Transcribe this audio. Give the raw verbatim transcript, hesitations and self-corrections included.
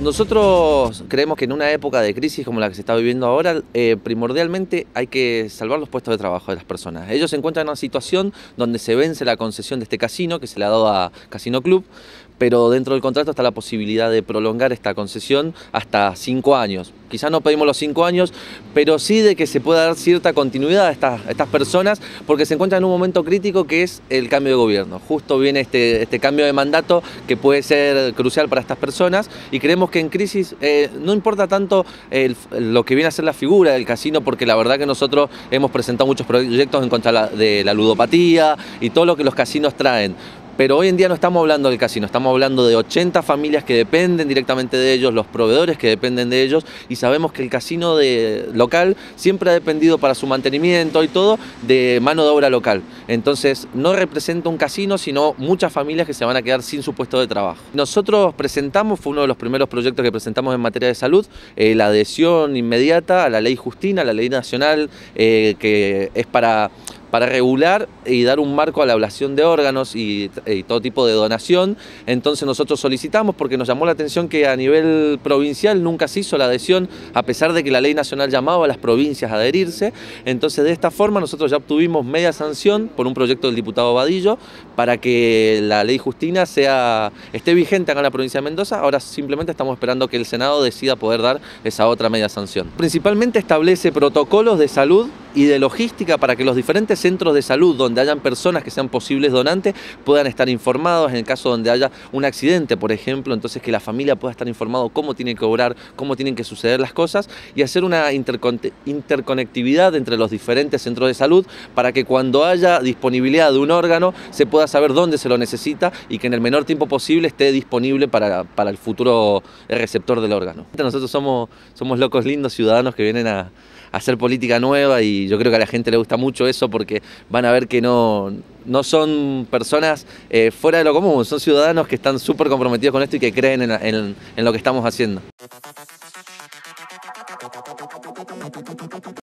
Nosotros creemos que en una época de crisis como la que se está viviendo ahora, eh, primordialmente hay que salvar los puestos de trabajo de las personas. Ellos se encuentran en una situación donde se vence la concesión de este casino, que se le ha dado a Casino Club, pero dentro del contrato está la posibilidad de prolongar esta concesión hasta cinco años. Quizás no pedimos los cinco años, pero sí de que se pueda dar cierta continuidad a estas, a estas personas, porque se encuentran en un momento crítico que es el cambio de gobierno. Justo viene este, este cambio de mandato que puede ser crucial para estas personas, y creemos que en crisis eh, no importa tanto el, lo que viene a ser la figura del casino, porque la verdad que nosotros hemos presentado muchos proyectos en contra la, de la ludopatía y todo lo que los casinos traen. Pero hoy en día no estamos hablando del casino, estamos hablando de ochenta familias que dependen directamente de ellos, los proveedores que dependen de ellos, y sabemos que el casino de, local siempre ha dependido para su mantenimiento y todo de mano de obra local. Entonces no representa un casino, sino muchas familias que se van a quedar sin su puesto de trabajo. Nosotros presentamos, fue uno de los primeros proyectos que presentamos en materia de salud, eh, la adhesión inmediata a la ley Justina, a la ley nacional, eh, que es para... para regular y dar un marco a la ablación de órganos y, y todo tipo de donación. Entonces nosotros solicitamos, porque nos llamó la atención que a nivel provincial nunca se hizo la adhesión, a pesar de que la ley nacional llamaba a las provincias a adherirse. Entonces de esta forma nosotros ya obtuvimos media sanción por un proyecto del diputado Vadillo para que la ley Justina sea, esté vigente acá en la provincia de Mendoza. Ahora simplemente estamos esperando que el Senado decida poder dar esa otra media sanción. Principalmente establece protocolos de salud y de logística para que los diferentes centros de salud donde hayan personas que sean posibles donantes puedan estar informados en el caso donde haya un accidente, por ejemplo. Entonces que la familia pueda estar informado cómo tiene que obrar, cómo tienen que suceder las cosas, y hacer una intercon interconectividad entre los diferentes centros de salud para que cuando haya disponibilidad de un órgano se pueda saber dónde se lo necesita y que en el menor tiempo posible esté disponible para, para el futuro receptor del órgano. Nosotros somos, somos locos lindos ciudadanos que vienen a hacer política nueva, y yo creo que a la gente le gusta mucho eso porque van a ver que no, no son personas eh, fuera de lo común, son ciudadanos que están súper comprometidos con esto y que creen en, en, en lo que estamos haciendo.